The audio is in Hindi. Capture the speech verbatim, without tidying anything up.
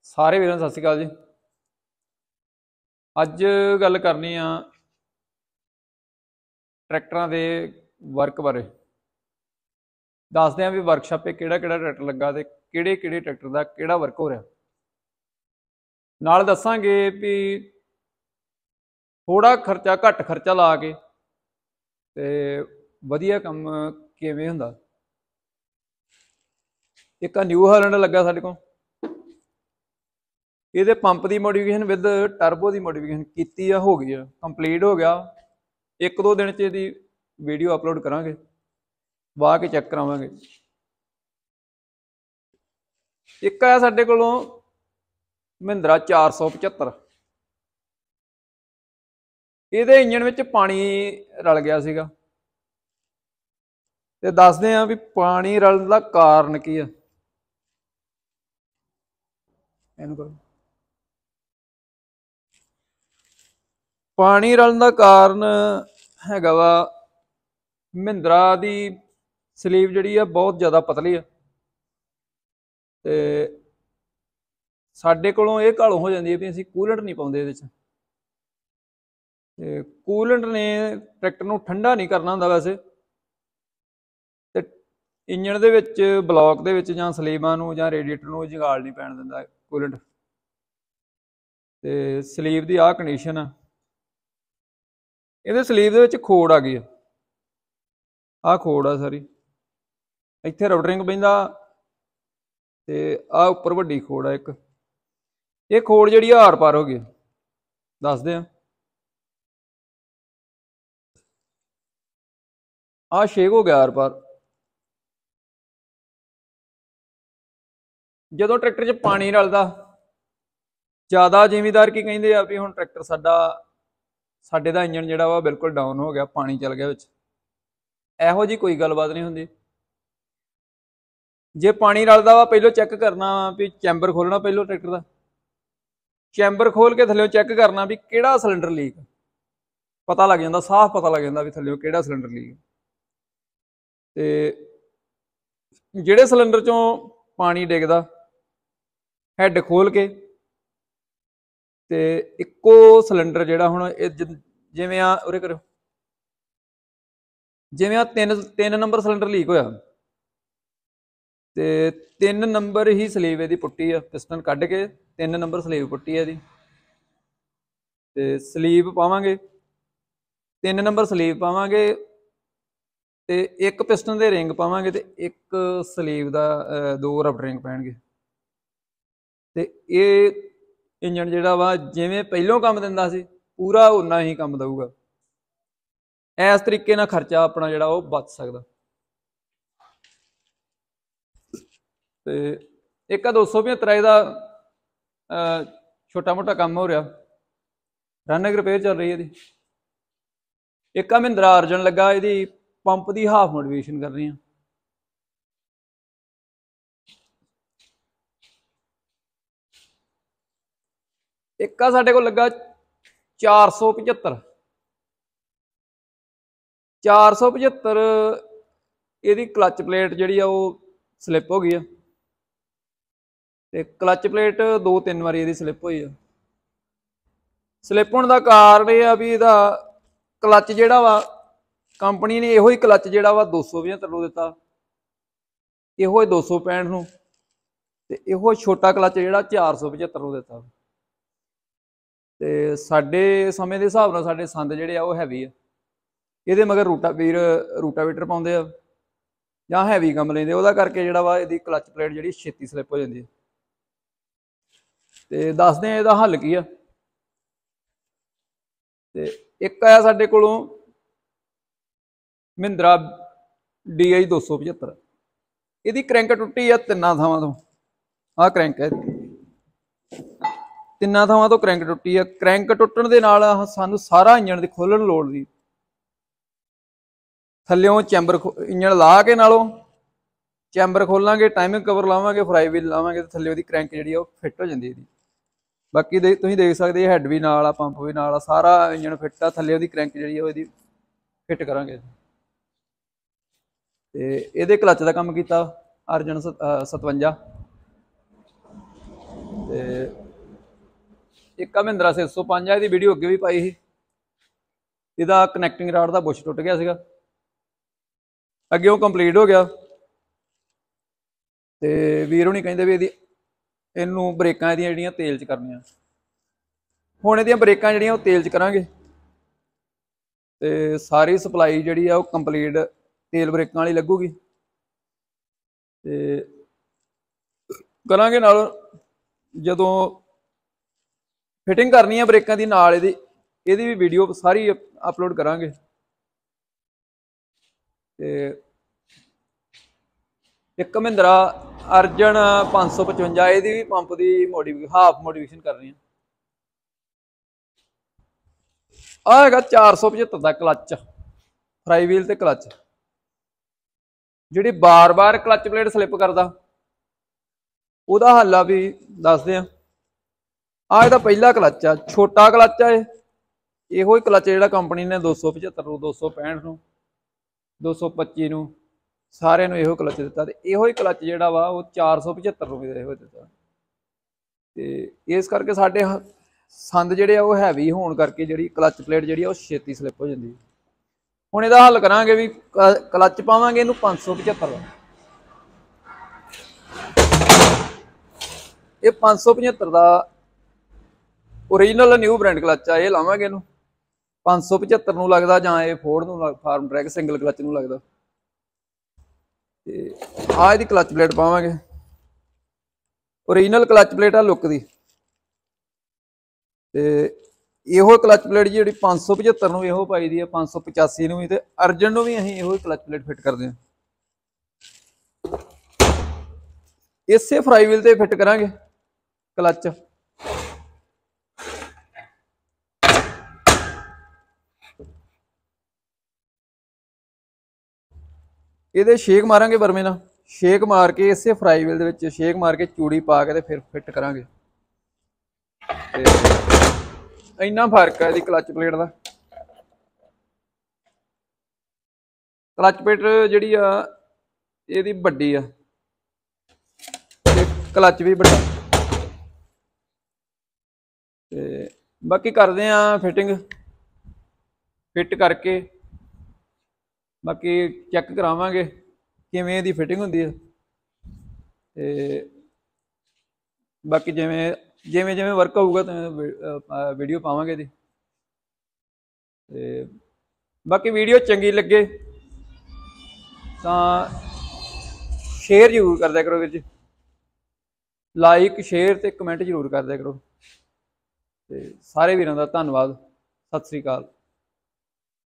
सारे वीरों सत श्री अकाल जी। अज गल करनी आ ट्रैक्टरां दे वर्क बारे। दसदे हैं भी वर्कशापे किहड़ा किहड़ा ट्रैक्टर लगा ते किहड़े किहड़े ट्रैक्टर का किहड़ा वर्क हो रहा। नाल दसांगे भी थोड़ा खर्चा घट खर्चा ला के ते वधिया काम किवें हुंदा। एक न्यू हालैंड लगा साडे कोल, ये पंप की मोडिफिकेशन विद टर्बो की मोडिफिकेशन की हो गई है, कंप्लीट हो गया। एक दो दिन च ये वीडियो अपलोड करांगे, वाह के चेक करावांगे। एक है साडे कोलों महिंद्रा चार सौ पचहत्तर, ये इंजन में पानी रल गया सीगा ते दसदे हैं भी पानी रलन का कारण की है। पानी रलन का कारण हैगा वा महिंद्रा की स्लीव जिहड़ी है बहुत ज़्यादा पतली है ते साडे कोलों ये घालों हो जाती है भी असीं कूलेंट नहीं पाउंदे इहदे च। ते कूलेंट ने ट्रैक्टर नूं ठंडा नहीं करना हुंदा वैसे, ते इंजन दे विच ब्लॉक दे विच जां स्लीवां नूं जां रेडिएटर नूं जंगाल नहीं पैण दिंदा कूलेंट। ते स्लीव की आ कंडीशन है, ਇਹਦੇ ਸਲੀਵ ਦੇ ਵਿੱਚ ਖੋੜ ਆ ਗਈ ਆ, ਆਹ ਖੋੜ ਆ ਸਾਰੀ, ਇੱਥੇ ਰਬੜਰਿੰਗ ਪੈਂਦਾ ਤੇ ਆਹ ਉੱਪਰ ਵੱਡੀ ਖੋੜ ਆ ਇੱਕ। ਇਹ ਖੋੜ ਜਿਹੜੀ ਆਰ ਪਾਰ ਹੋ ਗਈ, ਦੱਸਦੇ ਆ। ਆਹ ਛੇਕ ਹੋ ਗਿਆ ਆਰ ਪਾਰ। ਜਦੋਂ ਟਰੈਕਟਰ 'ਚ ਪਾਣੀ ਰਲਦਾ, ਜ਼ਿਆਦਾ ਜ਼ਿਮੀਦਾਰ ਕੀ ਕਹਿੰਦੇ ਆ ਵੀ ਹੁਣ ਟਰੈਕਟਰ ਸਾਡਾ ਸਾਡੇ ਦਾ ਇੰਜਣ ਜਿਹੜਾ ਵਾ ਬਿਲकुल डाउन हो गया, पानी चल गया विच। ਇਹੋ जी कोई गलबात नहीं होंदी। जे पानी रलदा वा पहलों चेक करना भी चैंबर खोलना, पहलों ट्रैक्टर का चैंबर खोल के थल्लों चेक करना भी किहड़ा सिलेंडर लीक, पता लग जाता, साफ पता लग जाता भी थल्लों किहड़ा सिलेंडर लीक। ते जिहड़े सिलेंडर चों पानी डिगदा हैड खोल के ते इक्को सिलेंडर जिहड़ा हुण जिवें आ उरे करो, जिवें आ तीन तीन नंबर सिलेंडर लीक होया ते तीन नंबर ही स्लीव इहदी पुट्टी आ, पिस्टन कढ के तीन नंबर स्लीव पुट्टी है इहदी। ते स्लीव पावांगे, तीन नंबर स्लीव पावांगे ते एक पिस्टन दे रिंग पावांगे ते एक स्लीव दा दो रबर रिंग पैणगे। ते इह इंजन जिहड़ा वा जिवें पहलों काम दिंदा सी पूरा उन्ना ही काम दऊगा। इस तरीके नाल खर्चा अपना जिहड़ा वो बच सकदा। ते एक दो सौ पचहत्तर इहदा छोटा मोटा काम हो रहा, रनिंग रिपेयर चल रही है। एक महिंद्रा अर्जन लगा, इहदी पंप की हाफ मोडिफिकेशन करनी है। एक आ साडे कोल लगा चार सौ पचहत्तर, चार सौ पचहत्तर इहदी क्लच प्लेट जिहड़ी आ वो स्लिप हो गई है। ते क्लच प्लेट दो तीन बारी इहदी स्लिप हुई है। स्लिप होने का कारण यह आ भी इहदा क्लच जिहड़ा वा कंपनी ने इहो ही क्लच जिहड़ा वा दो सौ पचहत्तर नूं दित्ता, इहो दो सौ पैंठ नूं, ते इहो छोटा क्लच जिहड़ा चार सौ पचहत्तर नूं दित्ता। ते साडे समय के हिसाब नाल साडे संद जिहड़े आ वो हैवी आ, इहदे मगर रूटा वीर रूटावीटर पाउंदे आ जां हैवी काम लैंदे, उहदा करके जिहड़ा वा इहदी क्लच प्लेट जिहड़ी छेती स्लिप हो जाती है। ते दसदे आ इहदा हल की आ। ते एक आया साडे कोलों महिंद्रा डी आई दो सौ पचहत्तर, इहदी क्रैंक टुट्टी आ तिन्नां थावां तों। आह क्रैंक है, तिन्नां थावां तो क्रैंक टुट्टी है। क्रैंक टुट्टण दे नाल सानूं सारा इंजन दी खोलण लोड़ दी, थल्लियों चैंबर इंजन ला के नालों चैंबर खोलांगे, टाइमिंग कवर लावांगे, फ्राई व्हील लावांगे तो थल्ले ओहदी क्रैंक जिहड़ी आ फिट हो जाती है। बाकी दे तुसीं देख सकदे हैड भी नाल आ, पंप भी नाल आ, सारा इंजन फिट आ। थल्ले ओहदी क्रैंक जिहड़ी आ ओहदी फिट करांगे। ते इहदे क्लच दा काम कीता अर्जन सतवंजा, ते ਇੱਕ ਆ ਮਹਿੰਦਰਾ ਛੇ ਸੌ ਪੰਜ ਆ, ਇਹਦੀ ਵੀਡੀਓ ਅੱਗੇ ਵੀ ਪਾਈ ਸੀ। ਇਹਦਾ ਕਨੈਕਟਿੰਗ ਰਾਡ ਦਾ ਬੁਸ਼ ਟੁੱਟ ਗਿਆ ਸੀਗਾ, ਅੱਗੇ ਉਹ ਕੰਪਲੀਟ ਹੋ ਗਿਆ। ਤੇ ਵੀਰ ਹੁਣੀ ਕਹਿੰਦੇ ਵੀ ਇਹਦੀ ਇਹਨੂੰ ਬ੍ਰੇਕਾਂ ਇਹਦੀਆਂ ਜਿਹੜੀਆਂ ਤੇਲ 'ਚ ਕਰਨੀਆਂ। ਹੁਣ ਇਹਦੀਆਂ ਬ੍ਰੇਕਾਂ ਜਿਹੜੀਆਂ ਉਹ ਤੇਲ 'ਚ ਕਰਾਂਗੇ ਤੇ ਸਾਰੀ ਸਪਲਾਈ ਜਿਹੜੀ ਆ ਉਹ ਕੰਪਲੀਟ ਤੇਲ ਬ੍ਰੇਕਾਂ ਵਾਲੀ ਲੱਗੂਗੀ। ਤੇ ਕਰਾਂਗੇ ਨਾਲ ਜਦੋਂ ਫਿਟਿੰਗ ਕਰਨੀ ਆ ਬ੍ਰੇਕਾਂ ਦੀ, ਨਾਲ ਇਹਦੀ ਇਹਦੀ ਵੀ ਵੀਡੀਓ ਸਾਰੀ ਅਪਲੋਡ ਕਰਾਂਗੇ। ਤੇ ਇੱਕ ਮਹਿੰਦਰਾ ਅਰਜਨ ਪੰਜ ਸੌ ਪਚਵੰਜਾ, ਇਹਦੀ ਵੀ ਪੰਪ ਦੀ ਮੋਡੀਫਿਕ ਹਾਫ ਮੋਡੀਫਿਕੇਸ਼ਨ ਕਰਨੀ ਆ। ਆਹ ਹੈਗਾ ਚਾਰ ਸੌ ਪਝੱਤਰ ਦਾ ਕਲੱਚ, ਫਰਾਈ ਵੀਲ ਤੇ ਕਲੱਚ, ਜਿਹੜੀ ਬਾਰ-ਬਾਰ ਕਲੱਚ ਪਲੇਟ ਸਲਿੱਪ ਕਰਦਾ ਉਹਦਾ ਹੱਲ ਆ ਵੀ ਦੱਸਦੇ ਆ। ਆਹ ਇਹਦਾ ਪਹਿਲਾ ਕਲੱਚ ਆ, ਛੋਟਾ ਕਲੱਚ ਆ ਇਹ। ਇਹੋ ਹੀ ਕਲੱਚ ਜਿਹੜਾ ਕੰਪਨੀ ਨੇ ਦੋ ਸੌ ਪਝੱਤਰ ਨੂੰ, ਦੋ ਸੌ ਪੈਂਹਠ ਨੂੰ, ਦੋ ਸੌ ਪੱਚੀ ਨੂੰ ਸਾਰਿਆਂ ਨੂੰ ਇਹੋ ਕਲੱਚ ਦਿੱਤਾ। ਤੇ ਇਹੋ ਹੀ ਕਲੱਚ ਜਿਹੜਾ ਵਾ ਉਹ ਚਾਰ ਸੌ ਪਝੱਤਰ ਰੁਪਏ ਦਾ ਇਹੋ ਦਿੱਤਾ। ਤੇ ਇਸ ਕਰਕੇ ਸਾਡੇ ਸੰਦ ਜਿਹੜੇ ਆ ਉਹ ਹੈਵੀ ਹੋਣ ਕਰਕੇ ਜਿਹੜੀ ਕਲੱਚ ਪਲੇਟ ਜਿਹੜੀ ਆ ਉਹ ਛੇਤੀ ਸਲਿੱਪ ਹੋ ਜਾਂਦੀ। ਹੁਣ ਇਹਦਾ ਹੱਲ ਕਰਾਂਗੇ ਵੀ ਕਲੱਚ ਪਾਵਾਂਗੇ ਇਹਨੂੰ ਪੰਜ ਸੌ ਪਝੱਤਰ ਦਾ। ਇਹ ਪੰਜ ਸੌ ਪਝੱਤਰ ਦਾ ਓਰੀਜਨਲ ਨਿਊ ਬ੍ਰਾਂਡ ਕਲੱਚ ਆ, ਇਹ ਲਾਵਾਂਗੇ ਇਹਨੂੰ ਪੰਜ ਸੌ ਪਝੱਤਰ ਨੂੰ ਲੱਗਦਾ, ਜਾਂ ਇਹ ਫੋਰਡ ਨੂੰ ਫਾਰਮ ਟਰੈਕ ਸਿੰਗਲ ਕਲੱਚ ਨੂੰ ਲੱਗਦਾ। ਤੇ ਆਹ ਇਹਦੀ ਕਲੱਚ ਪਲੇਟ ਪਾਵਾਂਗੇ, ਓਰੀਜਨਲ ਕਲੱਚ ਪਲੇਟ ਆ ਲੁੱਕ ਦੀ। ਤੇ ਇਹੋ ਕਲੱਚ ਪਲੇਟ ਜਿਹੜੀ ਪੰਜ ਸੌ ਪਝੱਤਰ ਨੂੰ ਇਹੋ ਪਾਈ ਦੀ ਆ, ਪੰਜ ਸੌ ਪਚਾਸੀ ਨੂੰ ਵੀ, ਤੇ ਅਰਜਨ ਨੂੰ ਵੀ ਅਸੀਂ ਇਹੋ ਕਲੱਚ ਪਲੇਟ ਫਿੱਟ ਕਰਦੇ ਹਾਂ। ਇਸੇ ਫਰਾਈ ਵੀਲ ਤੇ ਫਿੱਟ ਕਰਾਂਗੇ ਕਲੱਚ। ਇਹਦੇ ਛੇਕ ਮਾਰਾਂਗੇ ਬਰਮੇ ਨਾਲ, ਛੇਕ ਮਾਰ ਕੇ ਇਸੇ ਫਰਾਈ ਵੀਲ ਦੇ ਵਿੱਚ ਛੇਕ ਮਾਰ ਕੇ ਚੂੜੀ ਪਾ ਕੇ ਤੇ ਫਿਰ ਫਿੱਟ ਕਰਾਂਗੇ। ਤੇ ਇੰਨਾ ਫਰਕ ਹੈ ਇਹਦੀ ਕਲੱਚ ਪਲੇਟ ਦਾ। ਕਲੱਚ ਪਲੇਟ ਜਿਹੜੀ ਆ ਇਹਦੀ ਵੱਡੀ ਆ ਤੇ ਕਲੱਚ ਵੀ ਵੱਡਾ। ਤੇ ਬਾਕੀ ਕਰਦੇ ਆ ਫਿਟਿੰਗ, ਫਿੱਟ ਕਰਕੇ ਬਾਕੀ ਚੈੱਕ ਕਰਾਵਾਂਗੇ ਕਿਵੇਂ ਇਹਦੀ ਫਿਟਿੰਗ ਹੁੰਦੀ ਹੈ। ਤੇ ਬਾਕੀ ਜਿਵੇਂ ਜਿਵੇਂ ਜਿਵੇਂ ਵਰਕ ਹੋਊਗਾ ਤਾਂ ਵੀਡੀਓ ਪਾਵਾਂਗੇ ਇਹਦੀ। ਤੇ ਬਾਕੀ ਵੀਡੀਓ ਚੰਗੀ ਲੱਗੇ ਤਾਂ ਸ਼ੇਅਰ ਜ਼ਰੂਰ ਕਰ ਦਿਆ ਕਰੋ ਵੀਰ ਜੀ, ਲਾਈਕ ਸ਼ੇਅਰ ਤੇ ਕਮੈਂਟ ਜ਼ਰੂਰ ਕਰ ਦਿਆ ਕਰੋ। ਤੇ ਸਾਰੇ ਵੀਰਾਂ ਦਾ ਧੰਨਵਾਦ, ਸਤਿ ਸ੍ਰੀ ਅਕਾਲ।